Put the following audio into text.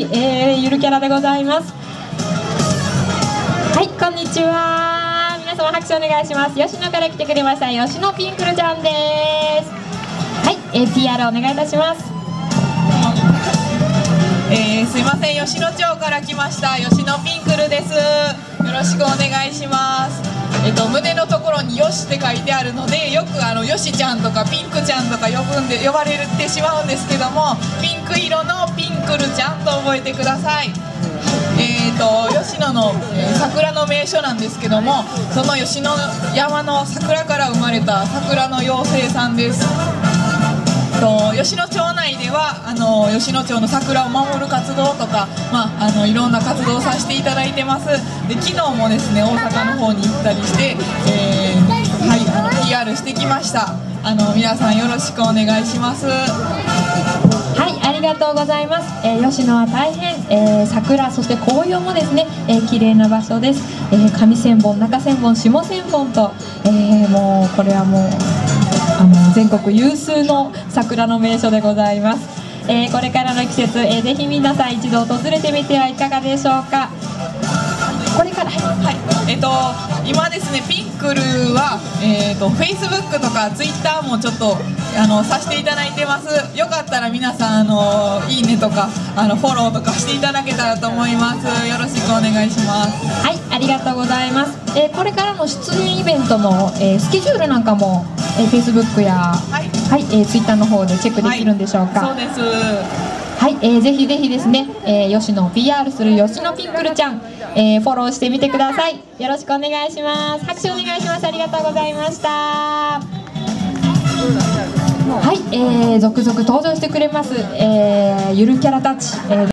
ゆるキャラでございます。はい、こんにちは。皆様拍手お願いします。吉野から来てくれました吉野ピンクルちゃんです。はい、PR お願いいたします。 すいません、吉野町から来ました吉野ピンクルです。よろしくお願いします。胸のところによしって書いてあるので、よくよしちゃんとかピンクちゃんとか呼ばれてしまうんですけども、ピンク色のピンクルちゃんと覚えてください。吉野の、桜の名所なんですけども、その吉野山の桜から生まれた桜の妖精さんです。吉野町内では吉野町の桜を守る活動とか、いろんな活動をさせていただいてます。で昨日もですね大阪の方に行ったりして、PR してきました。皆さんよろしくお願いします。 はい、ありがとうございます。吉野は大変、桜そして紅葉もですね、綺麗な場所です。上千本中千本下千本と、もうこれはもう全国有数の桜の名所でございます。これからの季節、ぜひ皆さん一度訪れてみてはいかがでしょうか。これから今ですねピンクルは、Facebook とか Twitter もちょっとさせていただいてます。よかったら皆さんいいねとかフォローとかしていただけたらと思います。よろしくお願いします。 はい、ありがとうございます。これからの出演イベントの、スケジュールなんかも、Facebook や、Twitter の方でチェックできるんでしょうか。 そうです。 はい、ぜひぜひですね、吉野を PR する吉野ピンクルちゃん、フォローしてみてください。よろしくお願いします。拍手お願いします。ありがとうございました。はい、続々登場してくれます、ゆるキャラたち、